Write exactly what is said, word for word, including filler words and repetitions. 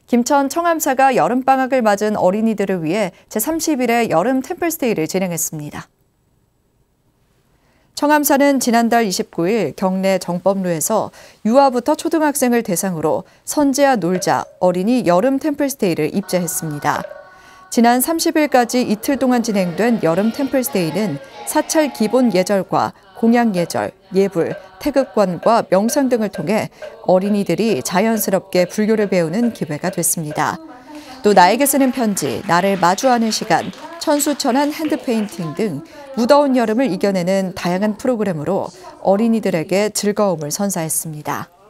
김천 청암사가 여름방학을 맞은 어린이들을 위해 제삼십 일의 여름 템플스테이를 진행했습니다. 청암사는 지난달 이십구 일 경내 정법루에서 유아부터 초등학생을 대상으로 선지와 놀자 어린이 여름 템플스테이를 입재했습니다. 지난 삼십 일까지 이틀 동안 진행된 여름 템플스테이는 사찰 기본 예절과 공양 예절, 예불, 태극관과 명상 등을 통해 어린이들이 자연스럽게 불교를 배우는 기회가 됐습니다. 또 나에게 쓰는 편지, 나를 마주하는 시간, 천수천안 핸드페인팅 등 무더운 여름을 이겨내는 다양한 프로그램으로 어린이들에게 즐거움을 선사했습니다.